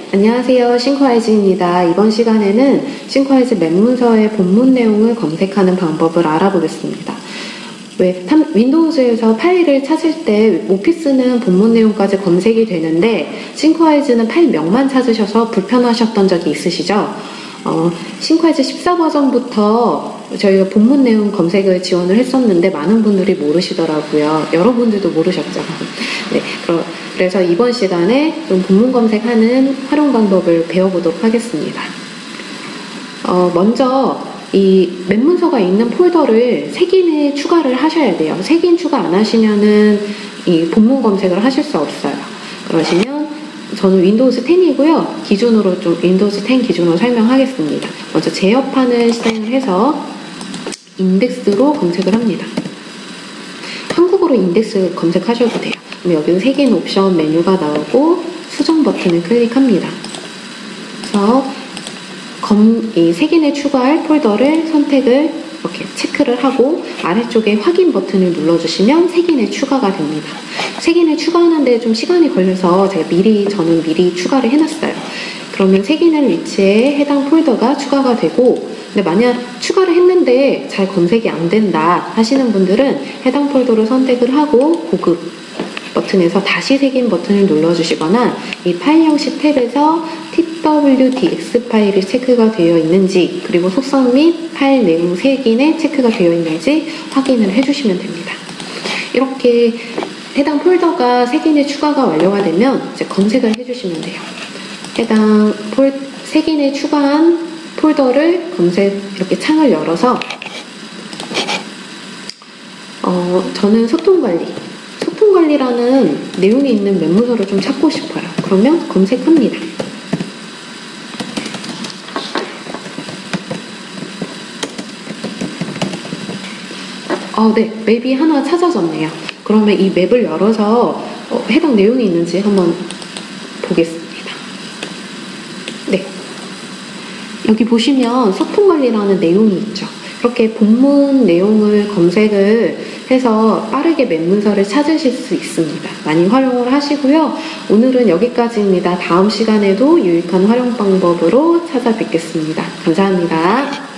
안녕하세요. 싱커와이즈입니다. 이번 시간에는 싱커와이즈 맵문서의 본문 내용을 검색하는 방법을 알아보겠습니다. 윈도우즈에서 파일을 찾을 때 오피스는 본문 내용까지 검색이 되는데 싱커와이즈는 파일명만 찾으셔서 불편하셨던 적이 있으시죠? 싱커와이즈 14 버전부터 저희가 본문 내용 검색을 지원을 했었는데 많은 분들이 모르시더라고요. 여러분들도 모르셨죠? 네, 그래서 이번 시간에 좀 본문 검색하는 활용 방법을 배워보도록 하겠습니다. 먼저 이 맵문서가 있는 폴더를 색인에 추가를 하셔야 돼요. 색인 추가 안 하시면은 이 본문 검색을 하실 수 없어요. 그러시면 저는 윈도우즈 10이고요. 기준으로 좀 윈도우즈 10 기준으로 설명하겠습니다. 먼저 제어판을 실행을 해서 인덱스로 검색을 합니다. 한국어로 인덱스 검색하셔도 돼요. 그럼 여기는 색인 옵션 메뉴가 나오고 수정 버튼을 클릭합니다. 그래서 이 색인에 추가할 폴더를 선택을 이렇게 체크를 하고 아래쪽에 확인 버튼을 눌러주시면 색인에 추가가 됩니다. 색인에 추가하는데 좀 시간이 걸려서 제가 저는 미리 추가를 해놨어요. 그러면 색인을 위치에 해당 폴더가 추가가 되고, 근데 만약 추가를 했는데 잘 검색이 안 된다 하시는 분들은 해당 폴더를 선택을 하고 보급 버튼에서 다시 색인 버튼을 눌러주시거나 이 파일 형식 탭에서 twdx 파일이 체크가 되어 있는지, 그리고 속성 및 파일 내용 색인에 체크가 되어 있는지 확인을 해주시면 됩니다. 이렇게 해당 폴더가 색인에 추가가 완료가 되면 이제 검색을 해주시면 돼요. 해당 색인에 추가한 폴더를 이렇게 창을 열어서 저는 소통관리라는 내용이 있는 맵문서를 좀 찾고 싶어요. 그러면 검색합니다. 네, 맵이 하나 찾아졌네요. 그러면 이 맵을 열어서 해당 내용이 있는지 한번 보겠습니다. 네, 여기 보시면 소통관리라는 내용이 있죠. 이렇게 본문 내용을 검색을 해서 빠르게 맵문서를 찾으실 수 있습니다. 많이 활용을 하시고요. 오늘은 여기까지입니다. 다음 시간에도 유익한 활용 방법으로 찾아뵙겠습니다. 감사합니다.